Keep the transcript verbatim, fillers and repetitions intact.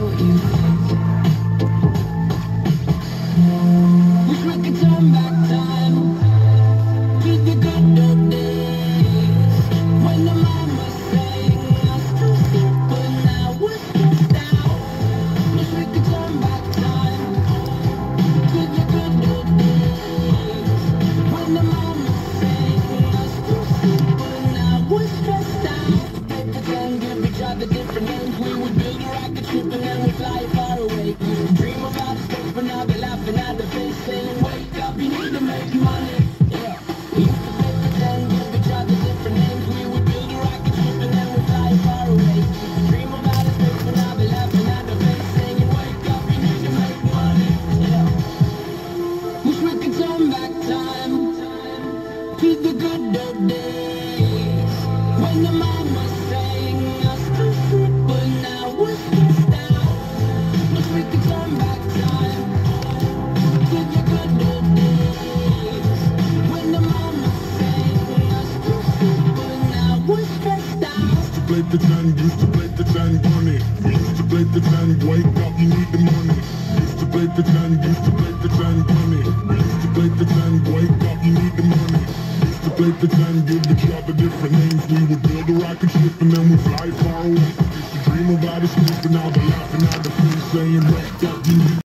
what you think. Wish we could turn back time to the good old days when the mama sang us to sleep, but now we're stressed out. Wish we could turn back time to the good old days when the mama sang us to sleep, but now we're stressed out. Play pretend, give each other different names. We would build a rocket ship and then we'd fly far away. Dream about space, but now they're laughing at the face, saying, wake up, you need to make money. Yeah, we used to play pretend, give each other different names. We would build a rocket ship and then we'd fly far away. Dream about space, but now they're laughing at the face, saying, wake up, you need to make money. Yeah, wish we could turn back time to the good old days when the mama sang us to sleep, but now we're stressed out. Wish we could turn back time to the good old days when the mama sang us to sleep, but now we're stressed out. Used to play pretend, used to play pretend, money. We used to play pretend, wake up, you need the money. Used to play pretend, used to play pretend, money. We used to play pretend, wake up, you need the money. Used to play pretend, give each other different names. We would build a rocket ship and then we fly far away. Used to dream about escape, but now they're laughing at the face, saying, wake up, you need